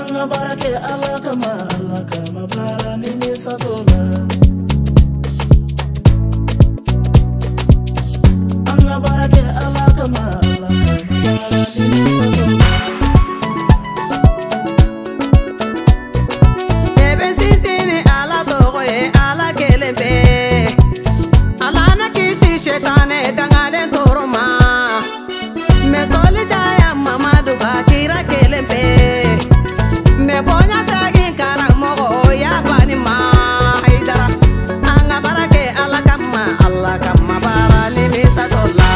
Anga barake Allah kama bara nini satola. Anga barake Allah kama bara nini satola. Ebe sitini ala togo ye ala kelembe. Ala na kisi shetane dangale toroma. Mesoli jaya mamadu bakira kelembe. Me bonya tagi karamogo ya bani ma haidara. Anga barake ala kama bara nini satola.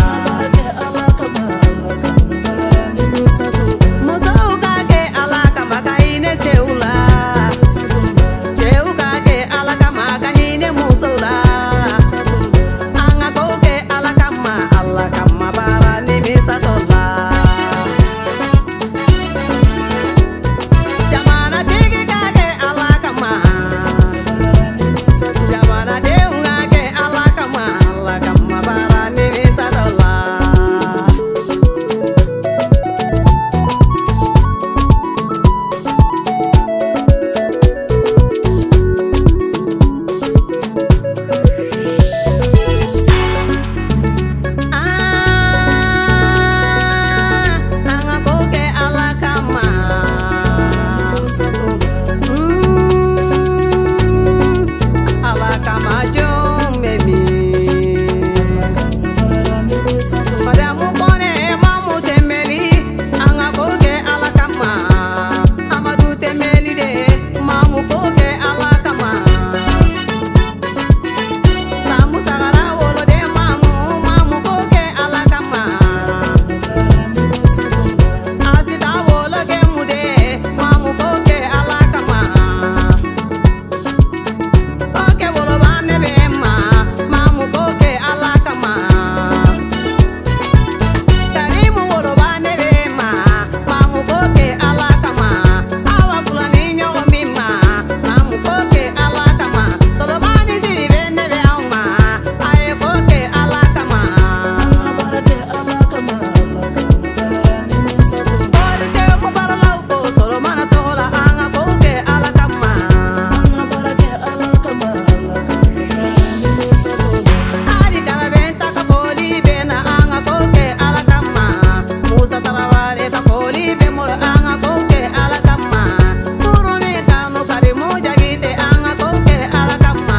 Musa ukake ala kama kaine cheula. Cheuka ke ala kama kahine musula. Anga koke ala kama bara nini satola. Jamana tigi kake ala kama. Jamana deunga ke ala kama bara nini satola. Anga koke ala kama. Ala kama jomemi. Madamu kone mamu temeli. Anga koke ala kama. Amadu temeli de. Mamu koke ala kama. Kamu sagara wolo de mamu koke ala kama. Asita wolo ke mude. Mamu koke ala kama. Oke wolo bane be mamu koke ala kama. Karimu wolo bane be mamu koke ala kama. Awa fulani nyogo mima mamu koke ala kama. Solomani siri bene be auma aye koke ala kama. Olite mo bara lauko Solomana tola anga koke ala kama. Ari karabenta ka foli bena anga koke ala kama. Musa taraware ka foli be mo anga koke ala kama. Turune kanu karimu jagite anga koke ala kama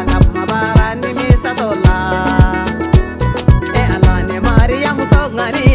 bara nini satola. E ala ne Maria musongani